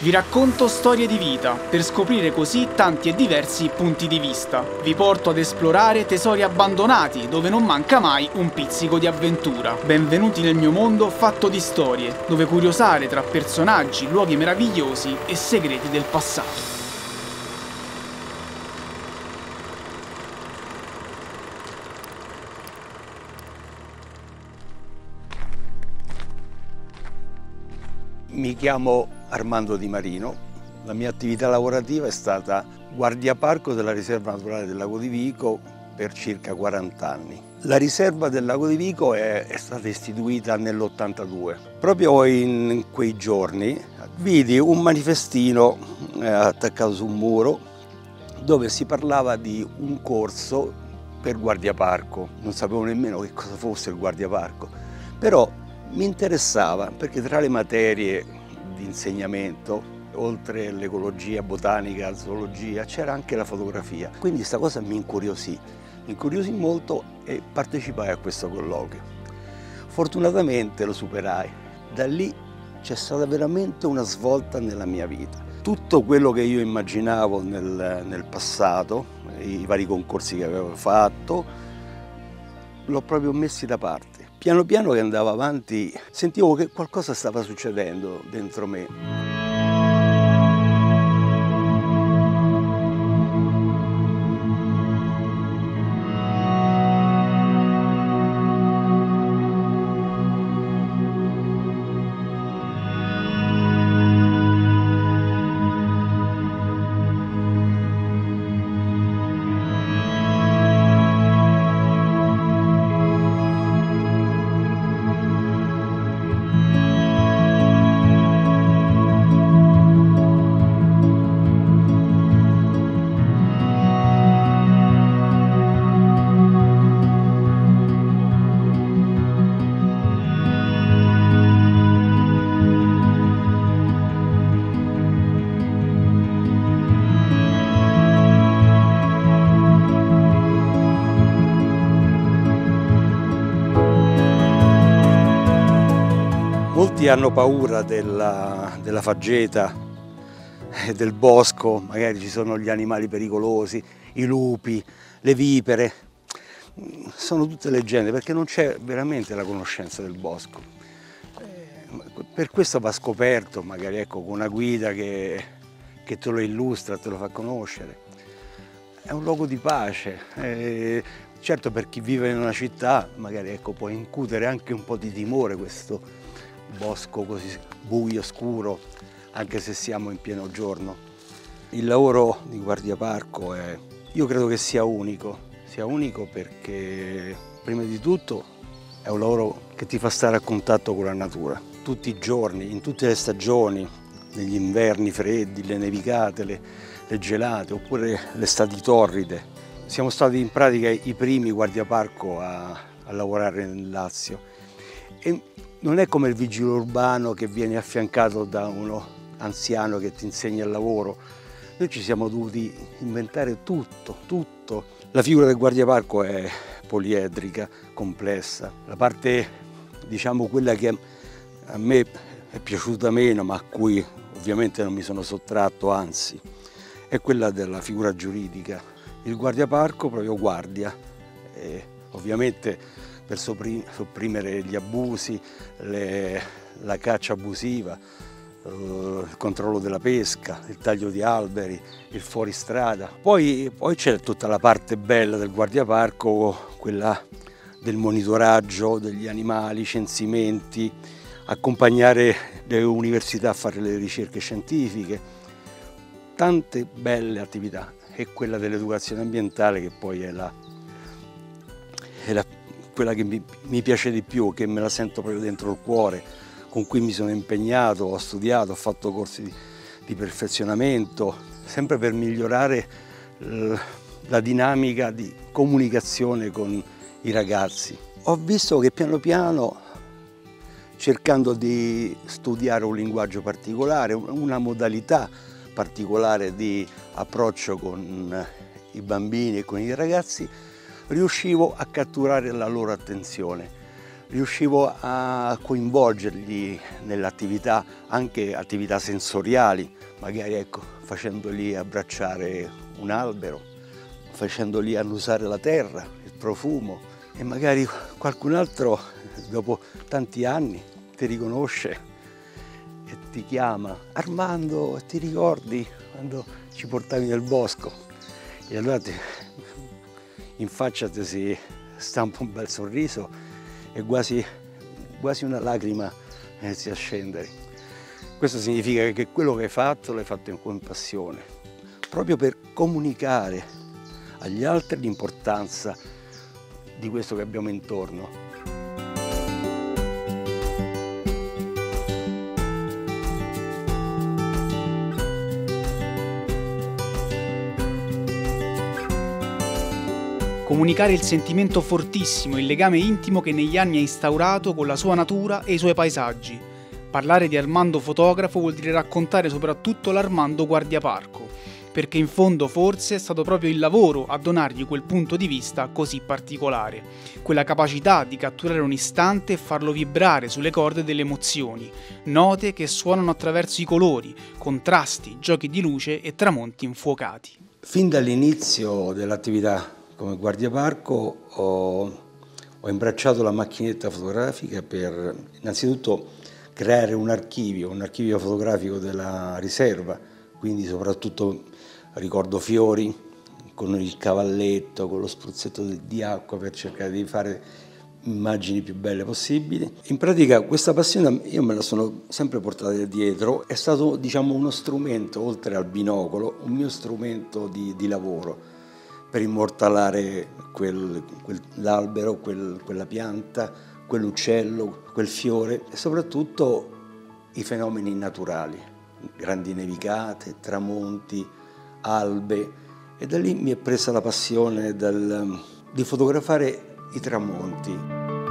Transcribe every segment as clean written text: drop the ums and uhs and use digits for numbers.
Vi racconto storie di vita, per scoprire così tanti e diversi punti di vista. Vi porto ad esplorare tesori abbandonati, dove non manca mai un pizzico di avventura. Benvenuti nel mio mondo fatto di storie, dove curiosare tra personaggi, luoghi meravigliosi e segreti del passato. Mi chiamo Armando Di Marino, la mia attività lavorativa è stata guardiaparco della riserva naturale del Lago di Vico per circa 40 anni. La riserva del Lago di Vico è stata istituita nell'82. Proprio in quei giorni vidi un manifestino attaccato su un muro dove si parlava di un corso per guardiaparco. Non sapevo nemmeno che cosa fosse il guardiaparco, però mi interessava perché tra le materie di insegnamento, oltre all'ecologia, botanica, zoologia, c'era anche la fotografia. Quindi questa cosa mi incuriosì molto e partecipai a questo colloquio. Fortunatamente lo superai. Da lì c'è stata veramente una svolta nella mia vita. Tutto quello che io immaginavo nel passato, i vari concorsi che avevo fatto, l'ho proprio messi da parte. Piano piano che andavo avanti sentivo che qualcosa stava succedendo dentro me. Molti hanno paura della faggeta e del bosco, magari ci sono gli animali pericolosi, i lupi, le vipere. Sono tutte leggende perché non c'è veramente la conoscenza del bosco. Per questo va scoperto, magari ecco, con una guida che te lo illustra, te lo fa conoscere. È un luogo di pace. Certo, per chi vive in una città magari ecco, può incutere anche un po' di timore questo bosco così buio, scuro, anche se siamo in pieno giorno. Il lavoro di guardiaparco io credo che sia unico perché prima di tutto è un lavoro che ti fa stare a contatto con la natura, tutti i giorni, in tutte le stagioni, negli inverni freddi, le nevicate, le gelate, oppure le estati torride. Siamo stati in pratica i primi guardiaparco a lavorare nel Lazio. E non è come il vigile urbano che viene affiancato da uno anziano che ti insegna il lavoro. Noi ci siamo dovuti inventare tutto. La figura del guardiaparco è poliedrica, complessa. La parte, diciamo, quella che a me è piaciuta meno, ma a cui ovviamente non mi sono sottratto, anzi, è quella della figura giuridica. Il guardiaparco proprio guardia, ovviamente per sopprimere gli abusi, la caccia abusiva, il controllo della pesca, il taglio di alberi, il fuoristrada. Poi c'è tutta la parte bella del guardiaparco, quella del monitoraggio degli animali, censimenti, accompagnare le università a fare le ricerche scientifiche, tante belle attività. E quella dell'educazione ambientale che poi è quella che mi piace di più, che me la sento proprio dentro il cuore, con cui mi sono impegnato, ho studiato, ho fatto corsi di perfezionamento, sempre per migliorare la dinamica di comunicazione con i ragazzi. Ho visto che piano piano, cercando di studiare un linguaggio particolare, una modalità particolare di approccio con i bambini e con i ragazzi, riuscivo a catturare la loro attenzione. riuscivo a coinvolgerli nell'attività, anche attività sensoriali, magari ecco, facendoli abbracciare un albero, facendoli annusare la terra, il profumo, e magari qualcun altro dopo tanti anni ti riconosce e ti chiama: Armando, ti ricordi quando ci portavi nel bosco? E allora in faccia ti si stampa un bel sorriso e quasi una lacrima inizia a scendere. Questo significa che quello che hai fatto l'hai fatto con passione, proprio per comunicare agli altri l'importanza di questo che abbiamo intorno. Comunicare il sentimento fortissimo, il legame intimo che negli anni ha instaurato con la sua natura e i suoi paesaggi. Parlare di Armando fotografo vuol dire raccontare soprattutto l'Armando guardiaparco, perché in fondo forse è stato proprio il lavoro a donargli quel punto di vista così particolare, quella capacità di catturare un istante e farlo vibrare sulle corde delle emozioni, note che suonano attraverso i colori, contrasti, giochi di luce e tramonti infuocati. Fin dall'inizio dell'attività come guardiaparco ho imbracciato la macchinetta fotografica per innanzitutto creare un archivio fotografico della riserva, quindi soprattutto ricordo fiori con il cavalletto, con lo spruzzetto di acqua per cercare di fare immagini più belle possibili. In pratica questa passione io me la sono sempre portata dietro, è stato, diciamo, uno strumento, oltre al binocolo, un mio strumento di lavoro per immortalare quell'albero, quella pianta, quell'uccello, quel fiore e soprattutto i fenomeni naturali, grandi nevicate, tramonti, albe, e da lì mi è presa la passione di fotografare i tramonti.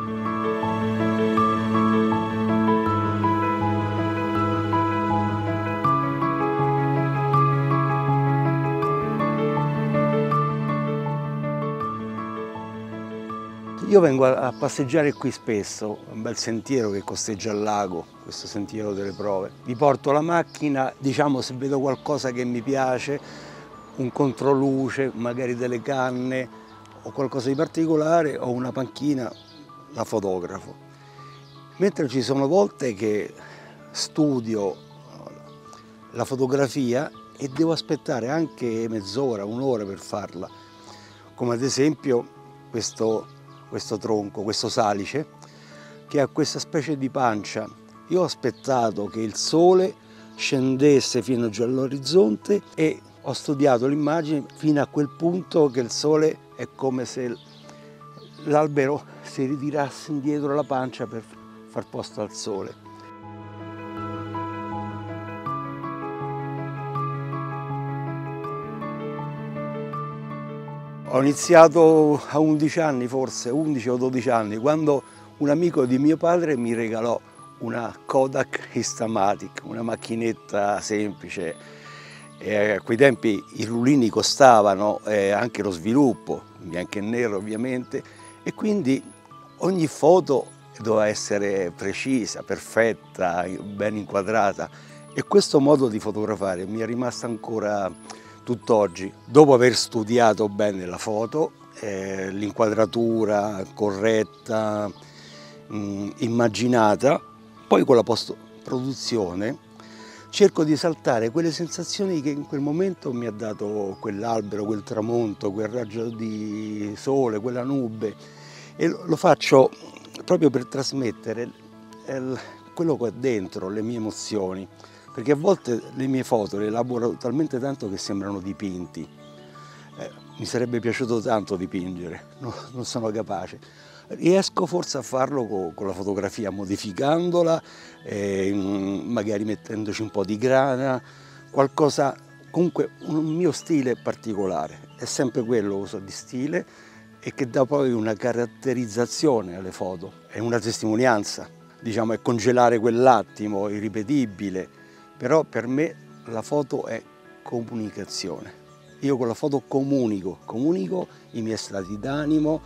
Io vengo a passeggiare qui spesso, un bel sentiero che costeggia il lago, questo sentiero delle prove. Mi porto la macchina, diciamo, se vedo qualcosa che mi piace, un controluce, magari delle canne o qualcosa di particolare, o una panchina, la fotografo. Mentre ci sono volte che studio la fotografia e devo aspettare anche mezz'ora, un'ora per farla, come ad esempio questo tronco, questo salice, che ha questa specie di pancia. Io ho aspettato che il sole scendesse fino giù all'orizzonte e ho studiato l'immagine fino a quel punto che il sole è come se l'albero si ritirasse indietro la pancia per far posto al sole. Ho iniziato a 11 anni, forse 11 o 12 anni, quando un amico di mio padre mi regalò una Kodak Instamatic, una macchinetta semplice. A quei tempi i rullini costavano, anche lo sviluppo, in bianco e nero ovviamente, e quindi ogni foto doveva essere precisa, perfetta, ben inquadrata, e questo modo di fotografare mi è rimasto ancora tutt'oggi. Dopo aver studiato bene la foto, l'inquadratura corretta, immaginata, poi con la post-produzione cerco di esaltare quelle sensazioni che in quel momento mi ha dato quell'albero, quel tramonto, quel raggio di sole, quella nube, e lo faccio proprio per trasmettere quello che ho dentro, le mie emozioni, perché a volte le mie foto le elaboro talmente tanto che sembrano dipinti. Mi sarebbe piaciuto tanto dipingere, non sono capace. Riesco forse a farlo con la fotografia, modificandola, magari mettendoci un po' di grana, qualcosa, comunque un mio stile particolare. È sempre quello, uso di stile, e che dà poi una caratterizzazione alle foto, è una testimonianza, diciamo, è congelare quell'attimo irripetibile, però per me la foto è comunicazione. Io con la foto comunico i miei stati d'animo,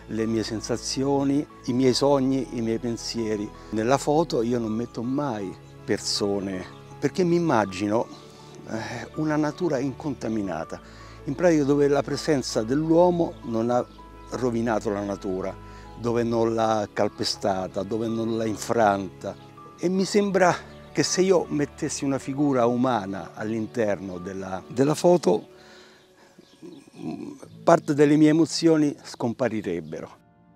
le mie sensazioni, i miei sogni, i miei pensieri. Nella foto io non metto mai persone, perché mi immagino una natura incontaminata, in pratica dove la presenza dell'uomo non ha rovinato la natura, dove non l'ha calpestata, dove non l'ha infranta. E mi sembra che se io mettessi una figura umana all'interno della foto, parte delle mie emozioni scomparirebbero.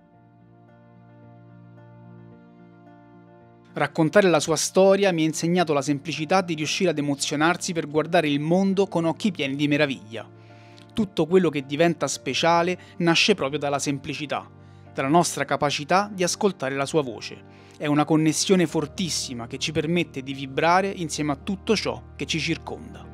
Raccontare la sua storia mi ha insegnato la semplicità di riuscire ad emozionarsi per guardare il mondo con occhi pieni di meraviglia. Tutto quello che diventa speciale nasce proprio dalla semplicità, dalla nostra capacità di ascoltare la sua voce. È una connessione fortissima che ci permette di vibrare insieme a tutto ciò che ci circonda.